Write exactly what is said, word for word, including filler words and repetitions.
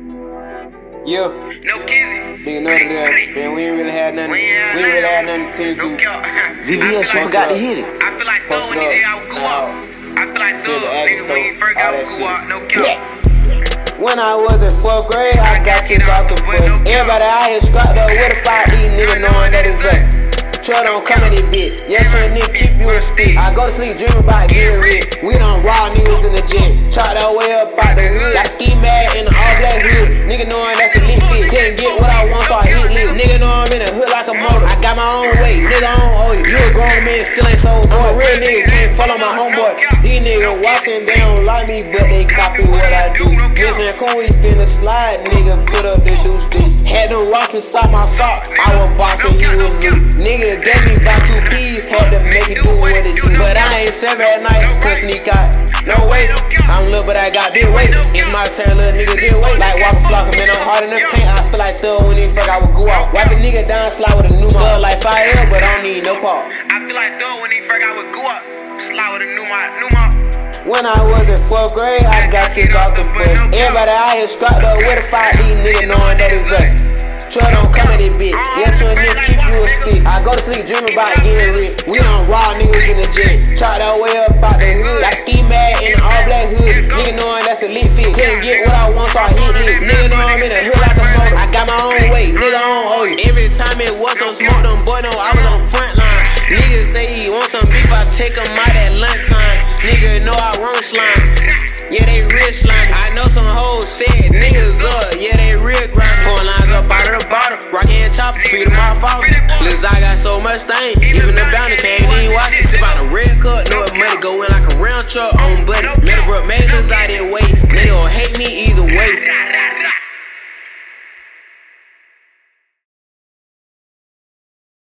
Yeah. No kizzy. Nigga, none of that. Man, we ain't really had nothing. We ain't really had nothing to tend to. Vivian, she forgot to hit it. I feel like Post throwing up. it, I would go out. I feel like Feel the throwing axe nigga, when you though, first all got that go shit. out, no cap. When I was in fourth grade, I got kicked off the bus. Everybody out here scrapped up with a fight, these niggas knowing that it's us. Trey don't come in this bitch. Yeah, Trey nigga keep you a stick. I go to sleep dreaming about getting rich. We done raw niggas in the gym. Chop that way up out the hood. Got ski mad in the all black hood. Nigga knowing that's a lit fit. Couldn't get what I want, so I hit lit. Nigga know I'm in the hood like a motor. I got my own way. Nigga, I don't owe you. You a grown man, still ain't so boy. Real nigga can't follow my homeboy. These niggas watching, they don't like me, but they copy what I do. Listen, cool, we finna slide. Nigga, put up the deuce deuce. Had them rocks inside my sock. I was bossing, he was blue. Nigga gave me about two P's, had to make it do what it do. But I ain't seven at night, cause sneak out. No way, I'm little, but I got big weight. It's my turn, little nigga, just wait. Like walk a flock, man, I'm hard in the paint. I feel like thug when he fuck, I would go out. Wipe a nigga down, slide with a new mug. Like fire, but I don't need no part. I feel like thug when he first I would go up. Slide with a new mop, new mop. When I was in fourth grade, I got kicked off the bus. Everybody out here scrapped up with a fight, these niggas knowing that it's us. Trey don't come in this bitch. Yeah, Trey nigga keep you a stick. I go to sleep dreaming about getting rich. We done raw niggas in the jet. Chop that way up out the hood. Got ski mad in the all black hood. Nigga knowing that's a lit fit. Couldn't get what I want, so I hit lit. Nigga know I'm in the hood like a motor. I got my own way. Nigga, I don't owe you. Every time it was on smoke, them boy know I was on front line. Niggas say he want some beef, I take him out at lunchtime. Nigga know I run slime. Yeah, they real slime. I know some hoes set niggas up. Yeah, they real grind. Pouring lines up out of the bottle. Rockin' and chopper, feed them all father. Luh Zi got so much thing. Even the bounty can't even watch it. Sip out a red cup, know it money go in like a round truck on buddy. Metal bro, made Luh Zi,